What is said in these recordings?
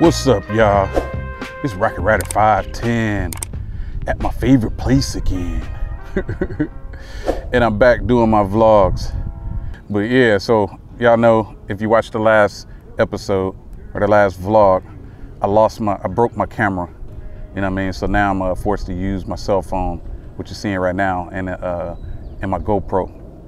What's up, y'all? It's Rocket Rider 510 at my favorite place again. And I'm back doing my vlogs. But yeah, so y'all know, if you watched the last episode or the last vlog, I broke my camera. You know what I mean? So now I'm forced to use my cell phone, which you're seeing right now, and my GoPro.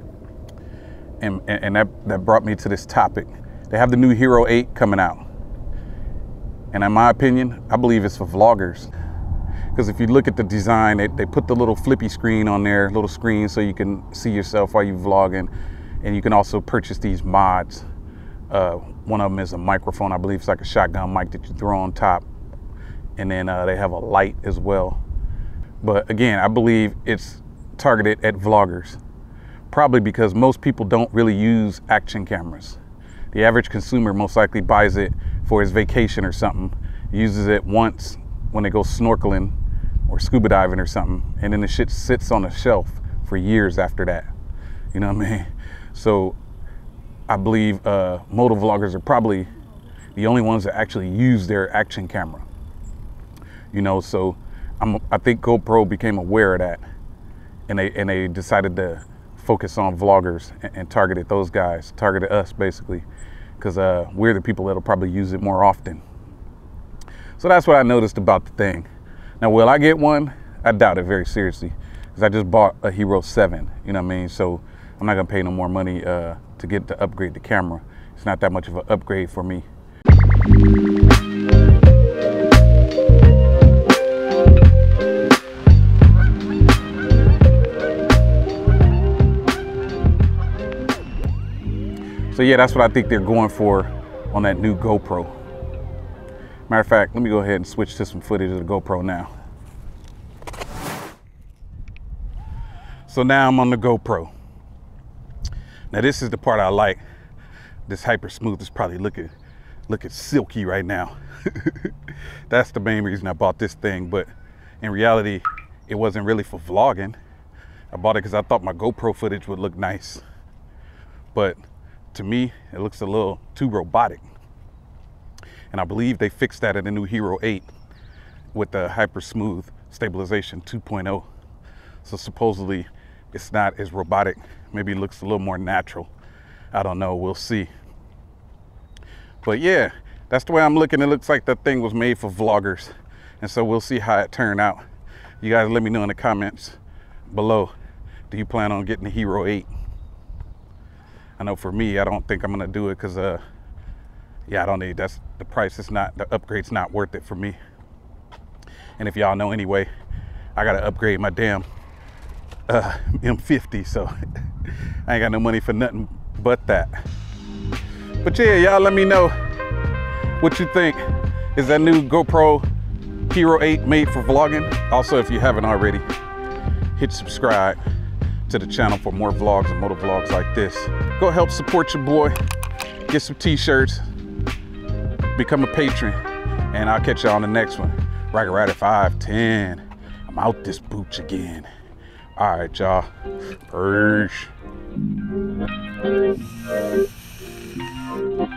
And that brought me to this topic. They have the new Hero 8 coming out. And in my opinion, I believe it's for vloggers. Because if you look at the design, they put the little flippy screen on there, little screen, so you can see yourself while you're vlogging. And you can also purchase these mods. One of them is a microphone. I believe it's like a shotgun mic that you throw on top. And then they have a light as well. But again, I believe it's targeted at vloggers. Probably because most people don't really use action cameras. The average consumer most likely buys it for his vacation or something, uses it once when they go snorkeling or scuba diving or something, and then the shit sits on a shelf for years after that. You know what I mean? So I believe moto vloggers are probably the only ones that actually use their action camera. You know, so I think GoPro became aware of that, and they decided to focus on vloggers and targeted those guys, targeted us basically, because we're the people that'll probably use it more often. So that's what I noticed about the thing. Now, will I get one? I doubt it very seriously, because I just bought a Hero 7, you know what I mean? So I'm not gonna pay no more money to get to upgrade the camera. It's not that much of an upgrade for me. So yeah, that's what I think they're going for on that new GoPro. Matter of fact, let me go ahead and switch to some footage of the GoPro now. So now I'm on the GoPro. Now this is the part I like. This hyper smooth is probably looking silky right now. That's the main reason I bought this thing, but in reality, it wasn't really for vlogging. I bought it because I thought my GoPro footage would look nice. But to me, it looks a little too robotic. And I believe they fixed that in the new Hero 8 with the Hyper Smooth Stabilization 2.0. So supposedly it's not as robotic. Maybe it looks a little more natural. I don't know, we'll see. But yeah, that's the way I'm looking. It looks like that thing was made for vloggers. And so we'll see how it turned out. You guys let me know in the comments below. Do you plan on getting the Hero 8? I know for me, I don't think I'm gonna do it because yeah, I don't need, that's the price. It's not, the upgrade's not worth it for me. And if y'all know anyway, I gotta upgrade my damn M50, so I ain't got no money for nothing but that. But yeah, y'all let me know what you think. Is that new GoPro Hero 8 made for vlogging? Also, if you haven't already, hit subscribe to the channel for more vlogs and moto vlogs like this. Go help support your boy, get some t-shirts, become a patron, and I'll catch y'all on the next one. Rocket Rider 510. I'm out this booch again. All right, y'all. Peace.